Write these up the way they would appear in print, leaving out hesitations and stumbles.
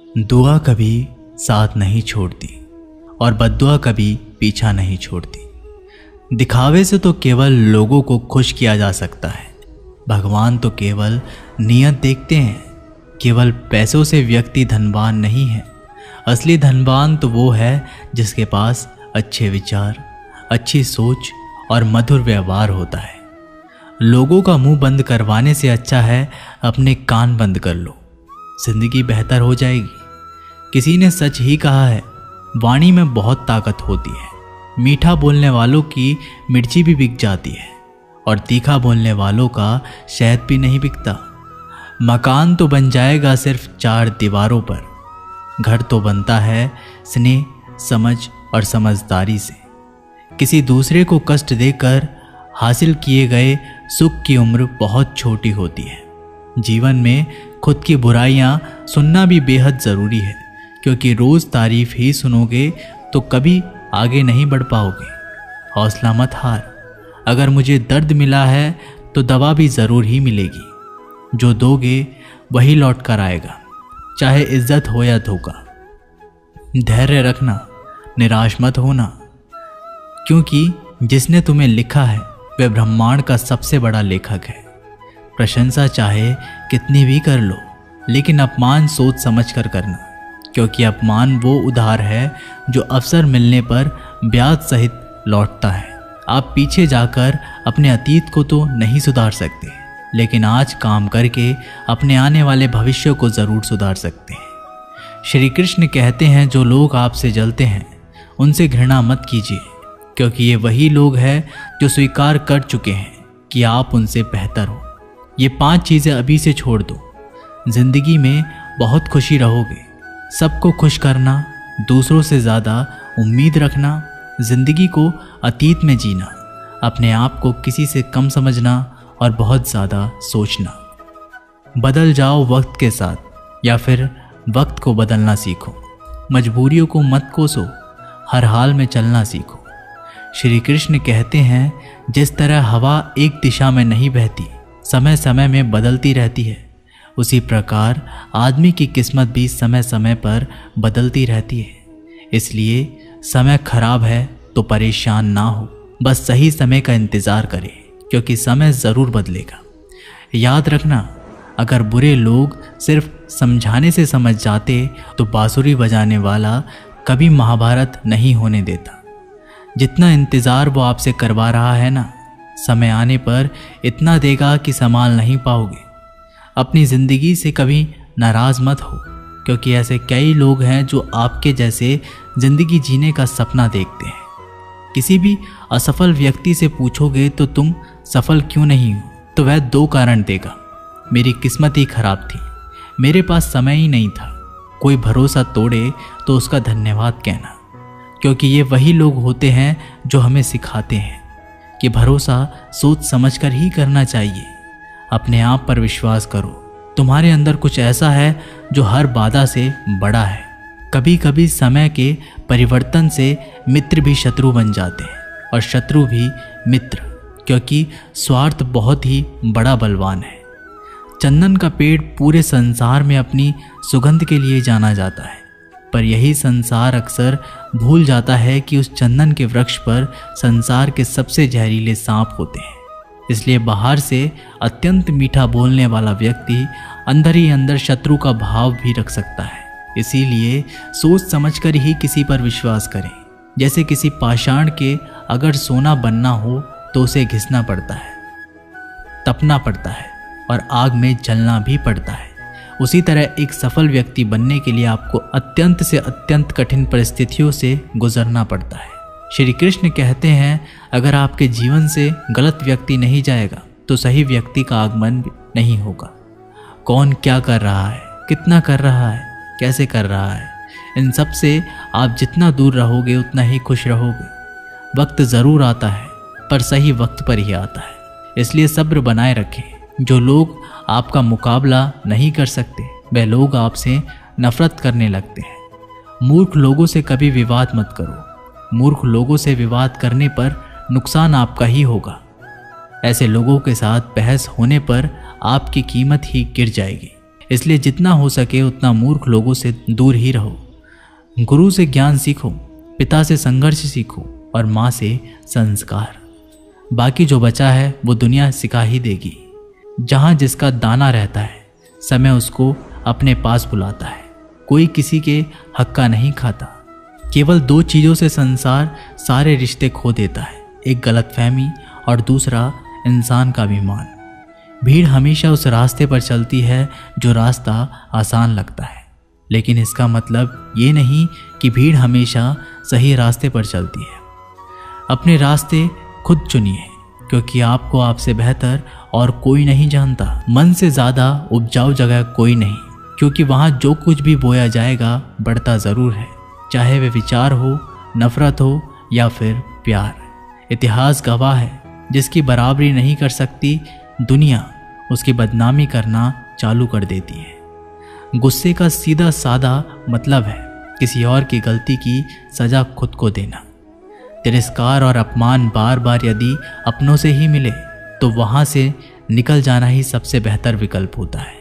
दुआ कभी साथ नहीं छोड़ती और बद्दुआ कभी पीछा नहीं छोड़ती। दिखावे से तो केवल लोगों को खुश किया जा सकता है। भगवान तो केवल नियत देखते हैं। केवल पैसों से व्यक्ति धनवान नहीं है। असली धनवान तो वो है जिसके पास अच्छे विचार, अच्छी सोच और मधुर व्यवहार होता है। लोगों का मुंह बंद करवाने से अच्छा है अपने कान बंद कर लो, जिंदगी बेहतर हो जाएगी। किसी ने सच ही कहा है, वाणी में बहुत ताकत होती है। मीठा बोलने वालों की मिर्ची भी बिक जाती है और तीखा बोलने वालों का शहद भी नहीं बिकता। मकान तो बन जाएगा सिर्फ 4 दीवारों पर, घर तो बनता है स्नेह, समझ और समझदारी से। किसी दूसरे को कष्ट देकर हासिल किए गए सुख की उम्र बहुत छोटी होती है। जीवन में खुद की बुराइयां सुनना भी बेहद ज़रूरी है, क्योंकि रोज़ तारीफ ही सुनोगे तो कभी आगे नहीं बढ़ पाओगे। हौसला मत हार। अगर मुझे दर्द मिला है तो दवा भी ज़रूर ही मिलेगी। जो दोगे वही लौट कर आएगा, चाहे इज्जत हो या धोखा। धैर्य रखना, निराश मत होना, क्योंकि जिसने तुम्हें लिखा है वह ब्रह्मांड का सबसे बड़ा लेखक है। प्रशंसा चाहे कितनी भी कर लो, लेकिन अपमान सोच समझ कर करना, क्योंकि अपमान वो उधार है जो अवसर मिलने पर ब्याज सहित लौटता है। आप पीछे जाकर अपने अतीत को तो नहीं सुधार सकते, लेकिन आज काम करके अपने आने वाले भविष्य को ज़रूर सुधार सकते हैं। श्री कृष्ण कहते हैं, जो लोग आपसे जलते हैं उनसे घृणा मत कीजिए, क्योंकि ये वही लोग हैं जो स्वीकार कर चुके हैं कि आप उनसे बेहतर हो। ये 5 चीज़ें अभी से छोड़ दो। जिंदगी में बहुत खुशी रहोगे। सबको खुश करना, दूसरों से ज़्यादा उम्मीद रखना, जिंदगी को अतीत में जीना, अपने आप को किसी से कम समझना और बहुत ज़्यादा सोचना। बदल जाओ वक्त के साथ, या फिर वक्त को बदलना सीखो। मजबूरियों को मत कोसो, हर हाल में चलना सीखो। श्री कृष्ण कहते हैं, जिस तरह हवा एक दिशा में नहीं बहती, समय समय में बदलती रहती है, उसी प्रकार आदमी की किस्मत भी समय समय पर बदलती रहती है। इसलिए समय खराब है तो परेशान ना हो, बस सही समय का इंतज़ार करें, क्योंकि समय ज़रूर बदलेगा। याद रखना, अगर बुरे लोग सिर्फ समझाने से समझ जाते तो बांसुरी बजाने वाला कभी महाभारत नहीं होने देता। जितना इंतज़ार वो आपसे करवा रहा है ना, समय आने पर इतना देगा कि संभाल नहीं पाओगे। अपनी ज़िंदगी से कभी नाराज़ मत हो, क्योंकि ऐसे कई लोग हैं जो आपके जैसे ज़िंदगी जीने का सपना देखते हैं। किसी भी असफल व्यक्ति से पूछोगे तो तुम सफल क्यों नहीं हो, तो वह 2 कारण देगा। मेरी किस्मत ही खराब थी, मेरे पास समय ही नहीं था। कोई भरोसा तोड़े तो उसका धन्यवाद कहना, क्योंकि ये वही लोग होते हैं जो हमें सिखाते हैं कि भरोसा सोच समझकर ही करना चाहिए। अपने आप पर विश्वास करो। तुम्हारे अंदर कुछ ऐसा है जो हर बाधा से बड़ा है। कभी कभी समय के परिवर्तन से मित्र भी शत्रु बन जाते हैं और शत्रु भी मित्र, क्योंकि स्वार्थ बहुत ही बड़ा बलवान है। चंदन का पेड़ पूरे संसार में अपनी सुगंध के लिए जाना जाता है, पर यही संसार अक्सर भूल जाता है कि उस चंदन के वृक्ष पर संसार के सबसे जहरीले सांप होते हैं। इसलिए बाहर से अत्यंत मीठा बोलने वाला व्यक्ति अंदर ही अंदर शत्रु का भाव भी रख सकता है। इसीलिए सोच समझकर ही किसी पर विश्वास करें। जैसे किसी पाषाण के अगर सोना बनना हो तो उसे घिसना पड़ता है, तपना पड़ता है और आग में जलना भी पड़ता है। उसी तरह एक सफल व्यक्ति बनने के लिए आपको अत्यंत से अत्यंत कठिन परिस्थितियों से गुजरना पड़ता है। श्री कृष्ण कहते हैं, अगर आपके जीवन से गलत व्यक्ति नहीं जाएगा तो सही व्यक्ति का आगमन नहीं होगा। कौन क्या कर रहा है, कितना कर रहा है, कैसे कर रहा है, इन सब से आप जितना दूर रहोगे उतना ही खुश रहोगे। वक्त ज़रूर आता है, पर सही वक्त पर ही आता है। इसलिए सब्र बनाए रखें। जो लोग आपका मुकाबला नहीं कर सकते वह लोग आपसे नफरत करने लगते हैं। मूर्ख लोगों से कभी विवाद मत करो। मूर्ख लोगों से विवाद करने पर नुकसान आपका ही होगा। ऐसे लोगों के साथ बहस होने पर आपकी कीमत ही गिर जाएगी। इसलिए जितना हो सके उतना मूर्ख लोगों से दूर ही रहो। गुरु से ज्ञान सीखो, पिता से संघर्ष सीखो और माँ से संस्कार। बाकी जो बचा है वो दुनिया सिखा ही देगी। जहाँ जिसका दाना रहता है समय उसको अपने पास बुलाता है। कोई किसी के हक का नहीं खाता। केवल दो चीज़ों से संसार सारे रिश्ते खो देता है, एक गलतफहमी और दूसरा इंसान का अभिमान। भीड़ हमेशा उस रास्ते पर चलती है जो रास्ता आसान लगता है, लेकिन इसका मतलब ये नहीं कि भीड़ हमेशा सही रास्ते पर चलती है। अपने रास्ते खुद चुनिए, क्योंकि आपको आपसे बेहतर और कोई नहीं जानता। मन से ज़्यादा उपजाऊ जगह कोई नहीं, क्योंकि वहाँ जो कुछ भी बोया जाएगा बढ़ता ज़रूर है, चाहे वे विचार हो, नफरत हो या फिर प्यार। इतिहास गवाह है, जिसकी बराबरी नहीं कर सकती दुनिया उसकी बदनामी करना चालू कर देती है। गुस्से का सीधा साधा मतलब है किसी और की गलती की सज़ा खुद को देना। तिरस्कार और अपमान बार बार यदि अपनों से ही मिले तो वहाँ से निकल जाना ही सबसे बेहतर विकल्प होता है।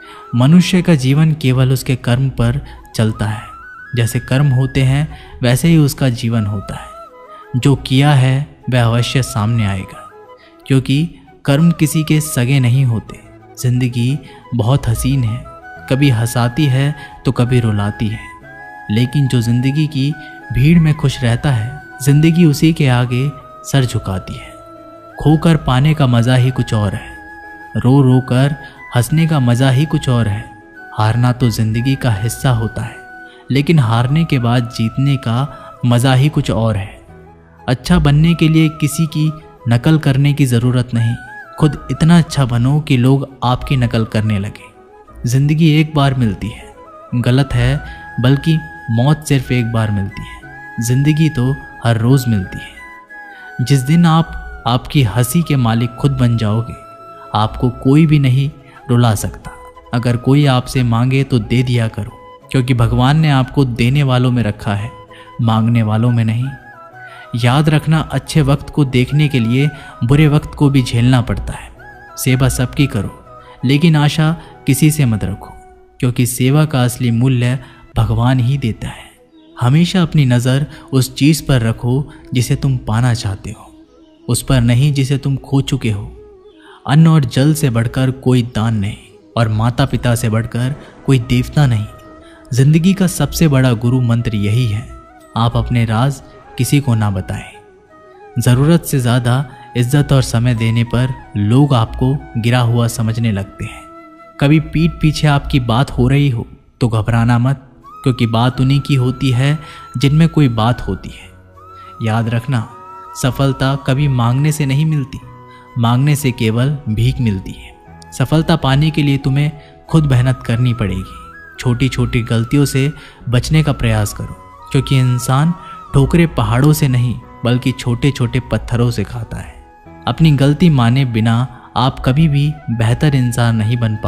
मनुष्य का जीवन केवल उसके कर्म पर चलता है। जैसे कर्म होते हैं वैसे ही उसका जीवन होता है। जो किया है वह अवश्य सामने आएगा, क्योंकि कर्म किसी के सगे नहीं होते। जिंदगी बहुत हसीन है, कभी हंसाती है तो कभी रुलाती है, लेकिन जो जिंदगी की भीड़ में खुश रहता है जिंदगी उसी के आगे सर झुकाती है। खोकर पाने का मज़ा ही कुछ और है, रो रो कर हंसने का मज़ा ही कुछ और है। हारना तो जिंदगी का हिस्सा होता है, लेकिन हारने के बाद जीतने का मज़ा ही कुछ और है। अच्छा बनने के लिए किसी की नकल करने की ज़रूरत नहीं, खुद इतना अच्छा बनो कि लोग आपकी नकल करने लगे। ज़िंदगी एक बार मिलती है, गलत है, बल्कि मौत सिर्फ एक बार मिलती है। ज़िंदगी तो हर रोज़ मिलती है। जिस दिन आप आपकी हंसी के मालिक खुद बन जाओगे, आपको कोई भी नहीं रुला सकता। अगर कोई आपसे मांगे तो दे दिया करो, क्योंकि भगवान ने आपको देने वालों में रखा है, मांगने वालों में नहीं। याद रखना, अच्छे वक्त को देखने के लिए बुरे वक्त को भी झेलना पड़ता है। सेवा सबकी करो, लेकिन आशा किसी से मत रखो, क्योंकि सेवा का असली मूल्य भगवान ही देता है। हमेशा अपनी नज़र उस चीज़ पर रखो जिसे तुम पाना चाहते हो, उस पर नहीं जिसे तुम खो चुके हो। अन्न और जल से बढ़कर कोई दान नहीं, और माता पिता से बढ़कर कोई देवता नहीं। जिंदगी का सबसे बड़ा गुरु मंत्र यही है, आप अपने राज किसी को ना बताएं। ज़रूरत से ज़्यादा इज्जत और समय देने पर लोग आपको गिरा हुआ समझने लगते हैं। कभी पीठ पीछे आपकी बात हो रही हो तो घबराना मत, क्योंकि बात उन्हीं की होती है जिनमें कोई बात होती है। याद रखना, सफलता कभी मांगने से नहीं मिलती, मांगने से केवल भीख मिलती है। सफलता पाने के लिए तुम्हें खुद मेहनत करनी पड़ेगी। छोटी छोटी गलतियों से बचने का प्रयास करो, क्योंकि इंसान ठोकरें पहाड़ों से नहीं बल्कि छोटे छोटे पत्थरों से खाता है। अपनी गलती माने बिना आप कभी भी बेहतर इंसान नहीं बन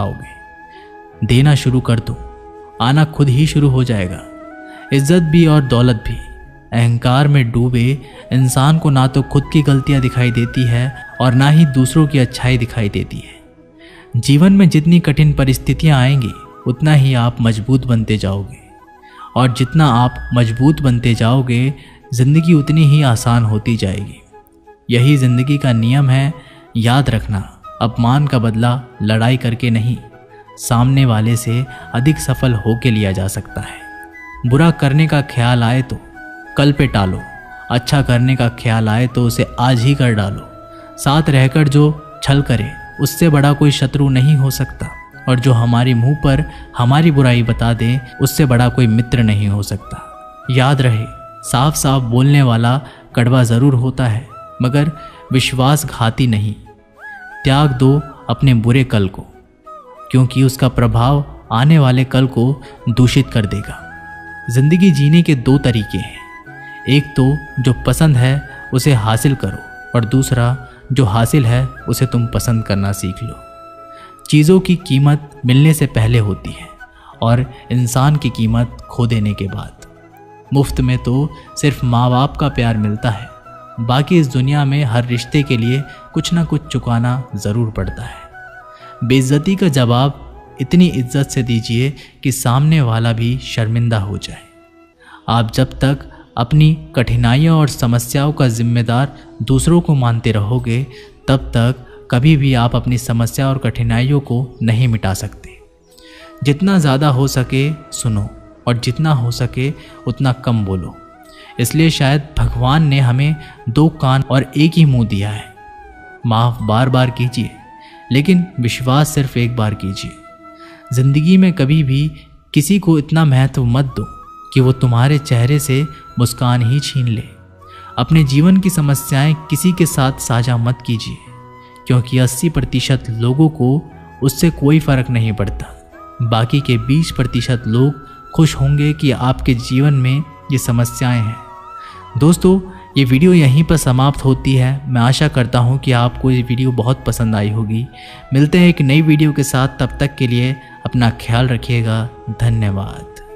पाओगे। देना शुरू कर दो, आना खुद ही शुरू हो जाएगा। इज्जत भी और दौलत भी। अहंकार में डूबे इंसान को ना तो खुद की गलतियां दिखाई देती है और ना ही दूसरों की अच्छाई दिखाई देती है। जीवन में जितनी कठिन परिस्थितियां आएंगी उतना ही आप मजबूत बनते जाओगे, और जितना आप मजबूत बनते जाओगे जिंदगी उतनी ही आसान होती जाएगी। यही जिंदगी का नियम है। याद रखना, अपमान का बदला लड़ाई करके नहीं, सामने वाले से अधिक सफल होके लिया जा सकता है। बुरा करने का ख्याल आए तो कल पे टालो, अच्छा करने का ख्याल आए तो उसे आज ही कर डालो। साथ रहकर जो छल करे उससे बड़ा कोई शत्रु नहीं हो सकता, और जो हमारे मुंह पर हमारी बुराई बता दे उससे बड़ा कोई मित्र नहीं हो सकता। याद रहे, साफ साफ बोलने वाला कड़वा ज़रूर होता है, मगर विश्वासघाती नहीं। त्याग दो अपने बुरे कल को, क्योंकि उसका प्रभाव आने वाले कल को दूषित कर देगा। जिंदगी जीने के दो तरीके हैं, एक तो जो पसंद है उसे हासिल करो, और दूसरा जो हासिल है उसे तुम पसंद करना सीख लो। चीज़ों की कीमत मिलने से पहले होती है, और इंसान की कीमत खो देने के बाद। मुफ्त में तो सिर्फ माँ बाप का प्यार मिलता है, बाकी इस दुनिया में हर रिश्ते के लिए कुछ ना कुछ चुकाना ज़रूर पड़ता है। बेइज्जती का जवाब इतनी इज्जत से दीजिए कि सामने वाला भी शर्मिंदा हो जाए। आप जब तक अपनी कठिनाइयों और समस्याओं का जिम्मेदार दूसरों को मानते रहोगे, तब तक कभी भी आप अपनी समस्या और कठिनाइयों को नहीं मिटा सकते। जितना ज़्यादा हो सके सुनो और जितना हो सके उतना कम बोलो। इसलिए शायद भगवान ने हमें 2 कान और एक ही मुंह दिया है। माफ़ बार बार कीजिए, लेकिन विश्वास सिर्फ एक बार कीजिए। ज़िंदगी में कभी भी किसी को इतना महत्व मत दो कि वो तुम्हारे चेहरे से मुस्कान ही छीन ले। अपने जीवन की समस्याएं किसी के साथ साझा मत कीजिए, क्योंकि 80% लोगों को उससे कोई फ़र्क नहीं पड़ता। बाकी के 20% लोग खुश होंगे कि आपके जीवन में ये समस्याएं हैं। दोस्तों, ये वीडियो यहीं पर समाप्त होती है। मैं आशा करता हूँ कि आपको ये वीडियो बहुत पसंद आई होगी। मिलते हैं एक नई वीडियो के साथ, तब तक के लिए अपना ख्याल रखिएगा। धन्यवाद।